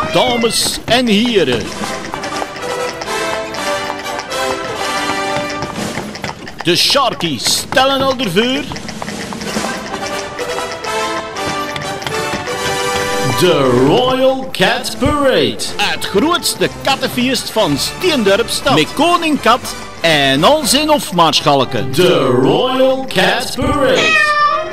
dames en heren. De Sharkies stellen al ervoor. De Royal Cat Parade. Het grootste kattenfeest van Steendurp stad. Met koning kat en al zijn hofmaarschalken. De Royal Cat Parade.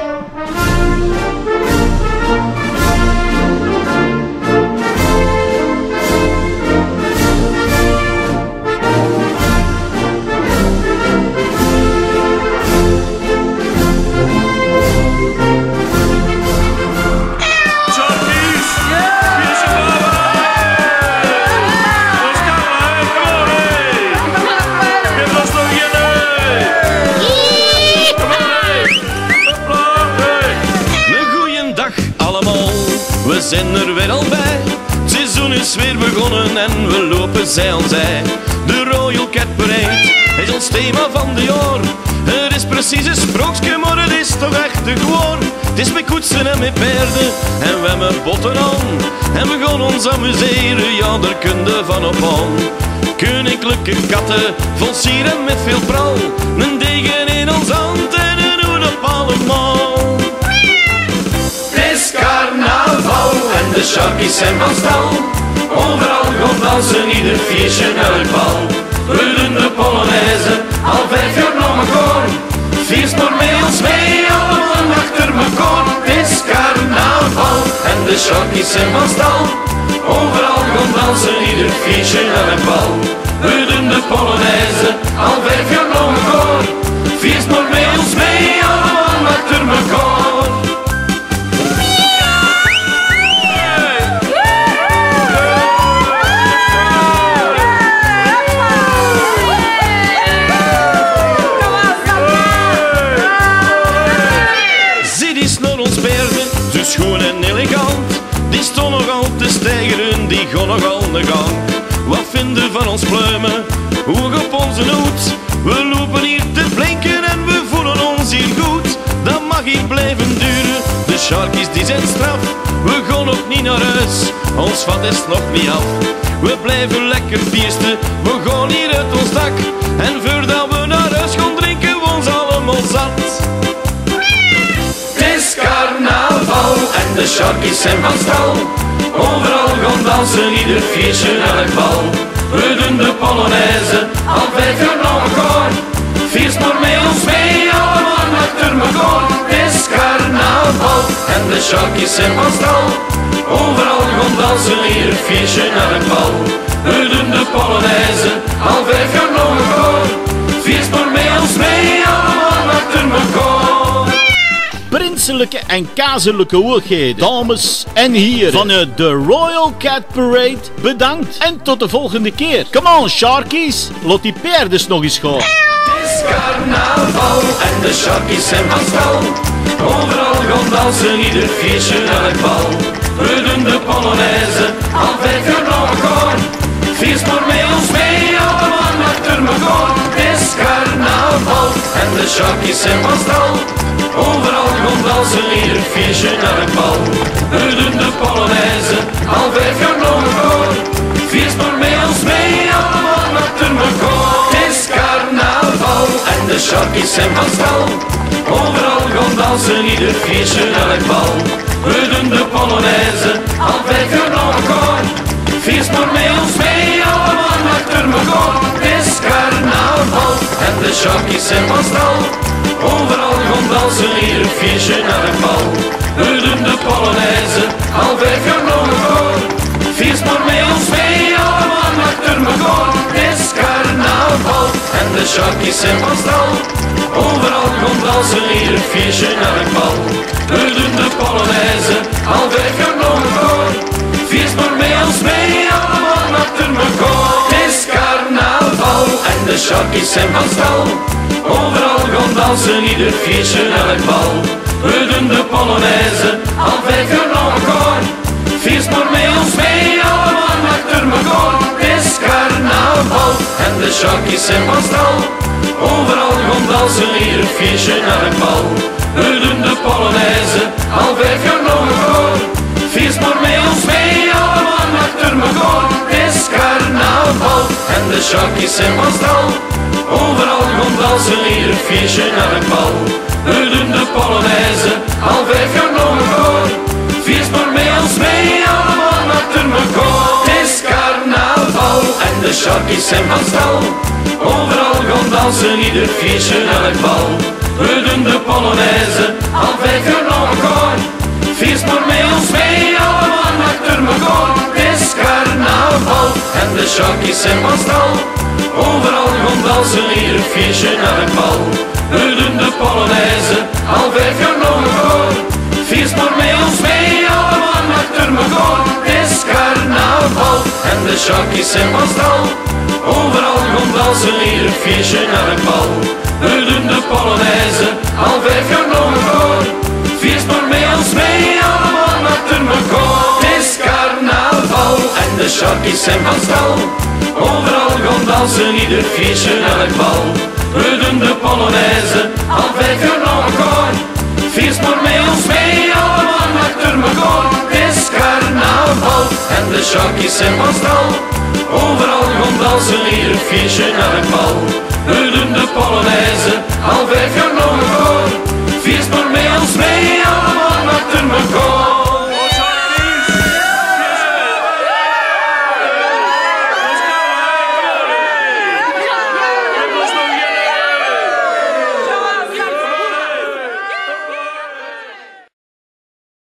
We zijn er weer al bij, het seizoen is weer begonnen en we lopen zij aan zij. De Royal Cat Parade is ons thema van de jaar. Het is precies een sprookje, maar het is toch echt te gewoon. Het is met koetsen en met paarden en we hebben botten aan. En we gaan ons amuseren, ja daar kun je van op aan. Koninklijke katten, vol sier en met veel praal. Een degen in ons hand en een hoed op allemaal. En de Sharkies zijn van stal. Overal gaat dansen, ieder feestje en elk bal. We doen de Polonaise al 5 jaar na elkaar. Feest maar met ons mee, allemaal achter mekaar. Het is carnaval en de Sharkies zijn van stal. Overal gaat dansen, ieder feestje en elk bal. We doen de Polonaise al 5 jaar na elkaar. Feest maar met ons mee, allemaal achter mekaar. Schoon en elegant, die staan nogal te stijgeren, die gaan nogal de gang. Wat vinden van ons pluimen, hoog op onze hoed? We lopen hier te blinken en we voelen ons hier goed. Dat mag hier blijven duren, de Sharkies die zijn straf. We gaan ook niet naar huis, ons vat is nog niet af. We blijven lekker feesten, we gaan hier uit ons dak. En voordat we naar huis gaan drinken we ons allemaal zat. En de Sharkies zijn van stal. Overal gaan dansen, ieder feestje en elk bal. We doen de Polonaise al 5 jaar na elkaar. Feest maar met ons mee, allemaal achter mekaar. Het is carnaval en de Sharkies zijn van stal. Overal gaan dansen, ieder feestje en elk bal. We doen de Polonaise al 5 jaar na elkaar. Feest maar met ons mee, allemaal achter mekaar. Prinselijke en kazelijke hoogheden, dames en heren, vanuit de Royal Cat Parade, bedankt en tot de volgende keer. Come on Sharkies, laat die paarden nog eens gaan. Het is carnaval en de Sharkies zijn van stal. Overal gaan dansen, ieder feestje en elk bal. We doen de Polonaise al 5 jaar na elkaar. Feest maar met ons mee, allemaal achter mekaar. Het is carnaval en de Sharkies zijn van stal. Overal gaan dansen, ieder feestje en elk bal. We doen de Polonaise al 5 jaar na elkaar. Feest maar met ons mee, allemaal achter mekaar. Het is carnaval en de Sharkies zijn van stal. Overal gaan dansen, ieder feestje en elk bal. We doen de Polonaise al 5 jaar na elkaar. Feest maar met ons mee, allemaal achter mekaar. Het is carnaval en de Sharkies zijn van stal. Overal gaan dansen, ieder feestje en elk bal. We doen de Polonaise al 5 jaar na elkaar. Feest maar met ons mee, allemaal achter mekaar. Het is carnaval en de Sharkies zijn van stal. Overal gaan dansen, ieder feestje en elk bal. We doen de Polonaise al 5 jaar na elkaar. Feest maar met ons mee, allemaal achter mekaar. Het is carnaval en de Sharkies zijn van stal. Overal gaan dansen, ieder feestje en elk bal. We doen de Polonaise al 5 jaar na elkaar. Feest maar met ons mee, allemaal achter mekaar. Het is carnaval en de Sharkies zijn van stal. Overal gaan dansen, ieder feestje en elk bal. We doen de Polonaise al 5 jaar na elkaar. Feest maar met ons mee, allemaal achter achter me gaan. Het is carnaval en de Sharkies zijn van stal. Overal komt dansen, ieder feestje naar een bal. We doen de Polonaise al 5 jaar nog elkaar. Feest maar met ons mee, allemaal achter me gaan. Het is carnaval en de Sharkies zijn van stal. Overal komt dansen, ieder feestje naar een bal. We doen de Polonaise al 5 jaar nog elkaar. Feest maar met ons mee, allemaal achter me gaan. Het is carnaval en de Sharkies zijn van stal. Overal komt dansen, ieder feestje naar een bal. We doen de Polonaise al 5 jaar nog elkaar. Feest maar met ons mee, allemaal achter me gaan. Het is carnaval en de Sharkies zijn van stal. Overal komt dansen, ieder feestje naar een bal. We doen de Polonaise al 5 jaar nog elkaar. Feest maar met ons mee, allemaal achter me gaan. Het is carnaval en de Sharkies zijn van stal. Overal komt dansen, ieder feestje naar een bal. We doen de Polonaise al 5 jaar nog elkaar. Feest maar met ons mee, allemaal achter me gaan. Het is carnaval en de Sharkies zijn van stal. Overal komt dansen, ieder feestje naar een bal. We doen de Polonaise al 5 jaar